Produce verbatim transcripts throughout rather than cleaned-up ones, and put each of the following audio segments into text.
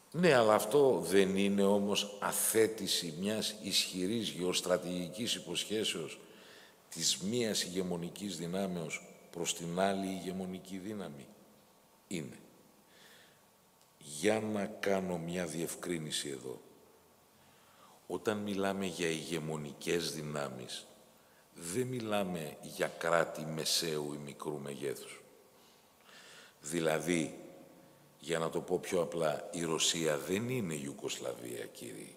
Ναι, αλλά αυτό δεν είναι όμως αθέτηση μιας ισχυρής γεωστρατηγικής υποσχέσεως της μίας ηγεμονικής δυνάμεως προς την άλλη ηγεμονική δύναμη. Είναι. Για να κάνω μια διευκρίνηση εδώ. Όταν μιλάμε για ηγεμονικές δυνάμεις, δεν μιλάμε για κράτη μεσαίου ή μικρού μεγέθους. Δηλαδή, για να το πω πιο απλά, η Ρωσία δεν είναι Ιουγκοσλαβία, κύριοι.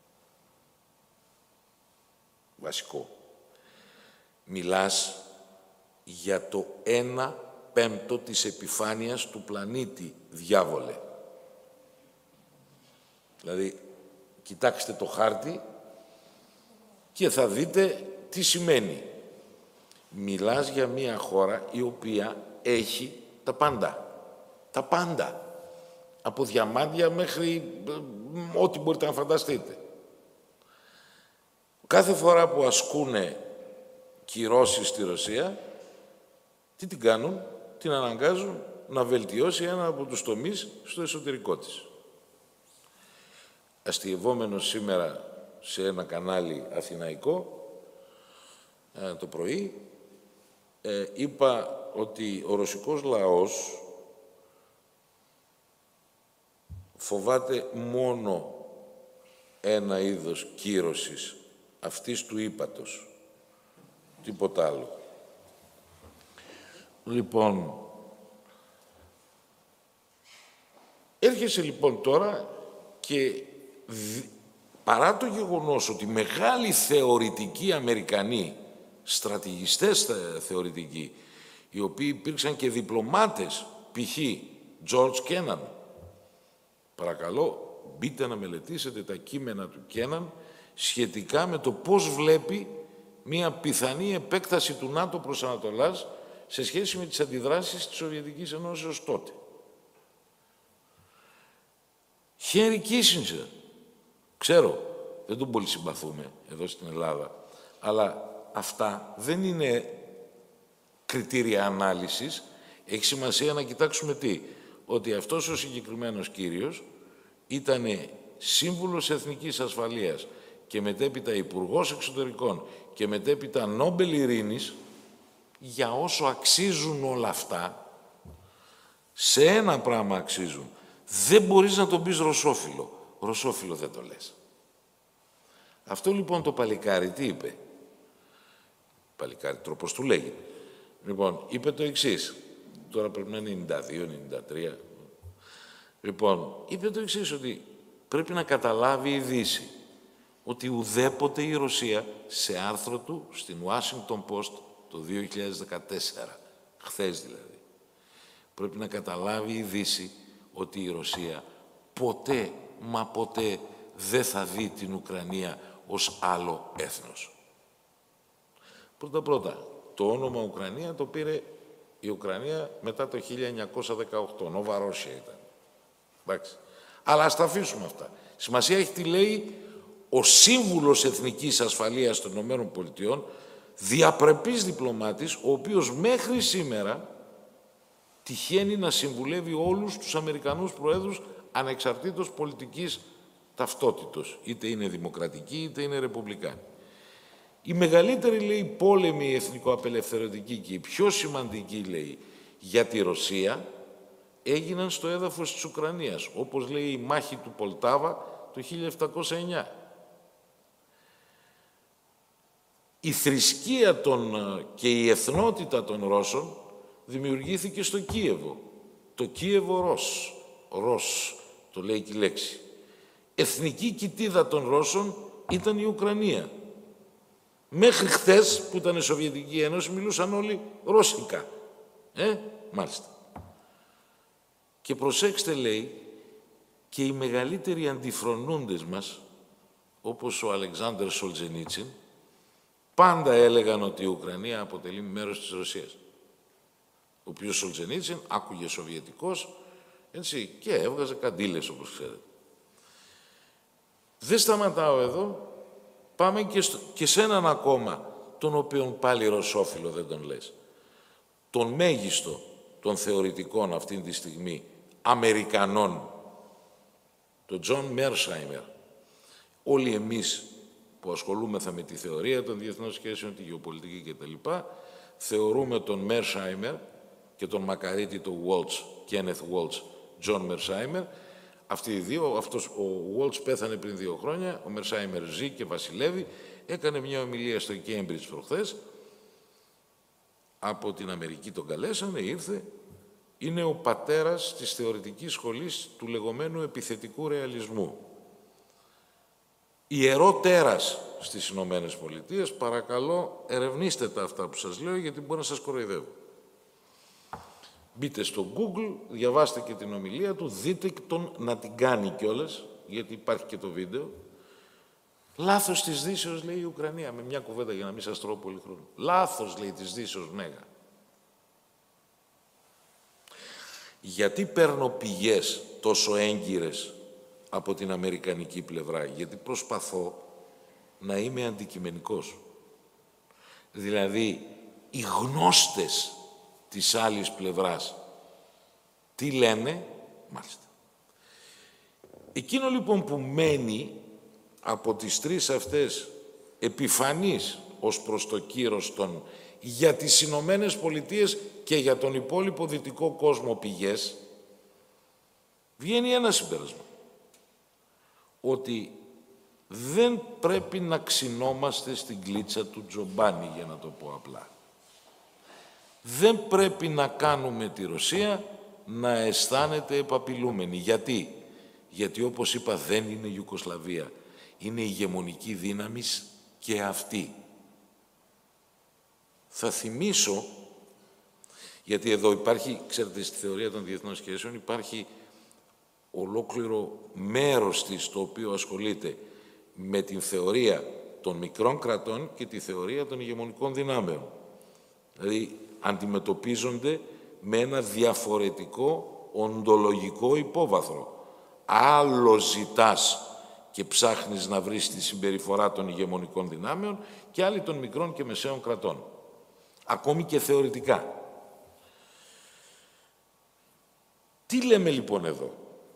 Βασικό. Μιλάς για το ένα πέμπτο της επιφάνειας του πλανήτη, διάβολε. Δηλαδή, κοιτάξτε το χάρτη και θα δείτε τι σημαίνει. Μιλάς για μια χώρα η οποία έχει τα πάντα. Τα πάντα. Από διαμάντια μέχρι ό,τι μπορείτε να φανταστείτε. Κάθε φορά που ασκούνε κυρώσεις στη Ρωσία, τι την κάνουν, την αναγκάζουν να βελτιώσει ένα από τους τομείς στο εσωτερικό της. Αστειευόμενος σήμερα σε ένα κανάλι αθηναϊκό, ε, το πρωί, ε, είπα ότι ο ρωσικός λαός φοβάται μόνο ένα είδος κύρωσης, αυτής του ύπατος. Τίποτα άλλο. Λοιπόν, έρχεσαι λοιπόν τώρα και παρά το γεγονός ότι μεγάλοι θεωρητικοί Αμερικανοί, στρατηγιστές θεωρητικοί, οι οποίοι υπήρξαν και διπλωμάτες, π.χ. George Kennan, παρακαλώ, μπείτε να μελετήσετε τα κείμενα του Κέναν σχετικά με το πώς βλέπει μία πιθανή επέκταση του ΝΑΤΟ προς Ανατολάς σε σχέση με τις αντιδράσεις της Σοβιετικής Ενώσεως τότε. Χένρι Κίσινγκερ, ξέρω, δεν τον πολύ συμπαθούμε εδώ στην Ελλάδα, αλλά αυτά δεν είναι κριτήρια ανάλυσης. Έχει σημασία να κοιτάξουμε τι, ότι αυτός ο συγκεκριμένος κύριος ήταν σύμβουλος Εθνικής Ασφαλείας και μετέπειτα Υπουργός Εξωτερικών και μετέπειτα Νόμπελ Ειρήνης, για όσο αξίζουν όλα αυτά, σε ένα πράγμα αξίζουν. Δεν μπορείς να τον πεις ρωσόφιλο. Ρωσόφιλο δεν το λες. Αυτό λοιπόν το παλικάρι τι είπε. Παλικάρι, τρόπος του λέγει. Λοιπόν, είπε το εξής. Τώρα πρέπει να είναι ενενήντα δύο ενενήντα τρία. Λοιπόν, είπε το εξής, ότι πρέπει να καταλάβει η Δύση ότι ουδέποτε η Ρωσία, σε άρθρο του στην Washington Post το δύο χιλιάδες δεκατέσσερα, χθες δηλαδή, πρέπει να καταλάβει η Δύση ότι η Ρωσία ποτέ, μα ποτέ δεν θα δει την Ουκρανία ως άλλο έθνος. Πρώτα-πρώτα, το όνομα Ουκρανία το πήρε η Ουκρανία μετά το χίλια εννιακόσια δεκαοκτώ. Νόβα Ρώσια ήταν. Εντάξει. Αλλά ας τα αφήσουμε αυτά. Σημασία έχει τι λέει ο Σύμβουλος Εθνικής Ασφαλείας των Ηνωμένων Πολιτειών, διαπρεπής διπλωμάτης, ο οποίος μέχρι σήμερα τυχαίνει να συμβουλεύει όλους τους Αμερικανούς προέδρους ανεξαρτήτως πολιτικής ταυτότητος. Είτε είναι δημοκρατική, είτε είναι ρεπουμπλικάνη. Η μεγαλύτερη, λέει, πόλεμη εθνικοαπελευθερωτική και η πιο σημαντική, λέει, για τη Ρωσία έγιναν στο έδαφος της Ουκρανίας, όπως λέει η μάχη του Πολτάβα το χίλια επτακόσια εννιά. Η θρησκεία των, και η εθνότητα των Ρώσων δημιουργήθηκε στο Κίεβο. Το Κίεβο Ρος. Ρος, το λέει και η λέξη. Εθνική κοιτίδα των Ρώσων ήταν η Ουκρανία. Μέχρι χθες που ήταν η Σοβιετική Ένωση μιλούσαν όλοι ρώσικα. Ε, μάλιστα. Και προσέξτε, λέει, και οι μεγαλύτεροι αντιφρονούντες μας, όπως ο Αλεξάνδρ Σολτζενίτσιν, πάντα έλεγαν ότι η Ουκρανία αποτελεί μέρος της Ρωσίας. Ο οποίος Σολτζενίτσιν άκουγε σοβιετικός, έτσι, και έβγαζε καντήλες, όπως ξέρετε. Δεν σταματάω εδώ. Πάμε και, στο, και σε έναν ακόμα, τον οποίον πάλι ρωσόφιλο δεν τον λες. Τον μέγιστο των θεωρητικών αυτήν τη στιγμή Αμερικανών, τον Τζον Μέρσάιμερ. Όλοι εμείς που ασχολούμεθα με τη θεωρία των διεθνών σχέσεων, τη γεωπολιτική κτλ., θεωρούμε τον Μέρσάιμερ και τον μακαρίτη του Waltz, Κένεθ Waltz, Τζον Μέρσάιμερ. Αυτοί οι δύο, αυτός, ο Waltz πέθανε πριν δύο χρόνια, ο Μέρσάιμερ ζει και βασιλεύει, έκανε μια ομιλία στο Cambridge προχθές, από την Αμερική τον καλέσανε, ήρθε, είναι ο πατέρας της θεωρητικής σχολής του λεγόμενου επιθετικού ρεαλισμού. Ιερό τέρας στις Ηνωμένες Πολιτείες, παρακαλώ ερευνήστε τα αυτά που σας λέω, γιατί μπορεί να σας κοροϊδεύω. Μπείτε στο Google, διαβάστε και την ομιλία του, δείτε τον να την κάνει κιόλας, γιατί υπάρχει και το βίντεο. Λάθος της Δύσεως, λέει η Ουκρανία, με μια κουβέντα για να μην σας τρώω πολύ χρόνο. Λάθος, λέει, της Δύσεως, μέγα. Γιατί παίρνω πηγές τόσο έγκυρες από την αμερικανική πλευρά? Γιατί προσπαθώ να είμαι αντικειμενικός. Δηλαδή, οι γνώστες της άλλης πλευράς τι λένε, μάλιστα. Εκείνο λοιπόν που μένει από τις τρεις αυτές επιφανείς ως προς το κύρος των για τις Ηνωμένες Πολιτείες και για τον υπόλοιπο δυτικό κόσμο πηγές, βγαίνει ένα συμπέρασμα. Ότι δεν πρέπει να ξυνόμαστε στην κλίτσα του Τζομπάνι, για να το πω απλά. Δεν πρέπει να κάνουμε τη Ρωσία να αισθάνεται επαπειλούμενη. Γιατί? Γιατί όπως είπα δεν είναι Ιουγκοσλαβία. Είναι ηγεμονική δύναμη και αυτή. Θα θυμίσω, γιατί εδώ υπάρχει, ξέρετε, στη θεωρία των διεθνών σχέσεων υπάρχει ολόκληρο μέρος της το οποίο ασχολείται με την θεωρία των μικρών κρατών και τη θεωρία των ηγεμονικών δυνάμεων. Δηλαδή, αντιμετωπίζονται με ένα διαφορετικό οντολογικό υπόβαθρο. Άλλο ζητάς και ψάχνεις να βρεις τη συμπεριφορά των ηγεμονικών δυνάμεων και άλλοι των μικρών και μεσαίων κρατών. Ακόμη και θεωρητικά. Τι λέμε λοιπόν εδώ?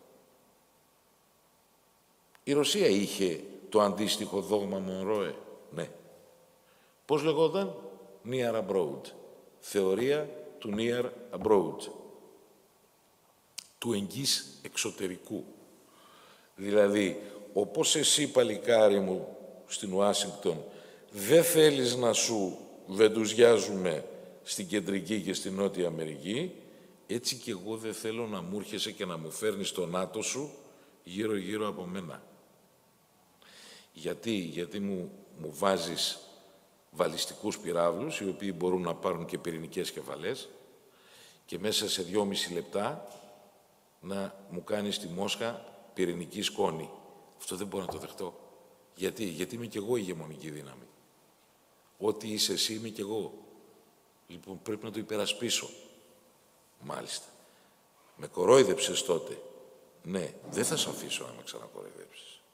Η Ρωσία είχε το αντίστοιχο δόγμα Μονρόε. Ναι. Πώς λεγόταν? Near abroad. Θεωρία του near abroad. Του εγγύς εξωτερικού. Δηλαδή, όπως εσύ παλικάρι μου στην Ουάσιγκτον δεν θέλεις να σου βεντουζιάζουμε στην Κεντρική και στην Νότια Αμερική, έτσι και εγώ δεν θέλω να μου έρχεσαι και να μου φέρνεις το νάτο σου γύρω-γύρω από μένα. Γιατί, γιατί μου, μου βάζεις βαλιστικούς πυράβλους, οι οποίοι μπορούν να πάρουν και πυρηνικές κεφαλές και μέσα σε δυόμιση λεπτά να μου κάνεις τη Μόσχα πυρηνική σκόνη. Αυτό δεν μπορώ να το δεχτώ. Γιατί, γιατί είμαι κι εγώ ηγεμονική δύναμη. Ό,τι είσαι εσύ είμαι κι εγώ. Λοιπόν, πρέπει να το υπερασπίσω. Μάλιστα. Με κορόιδεψες τότε. Ναι, δεν θα σε αφήσω να με ξανακοροϊδέψεις.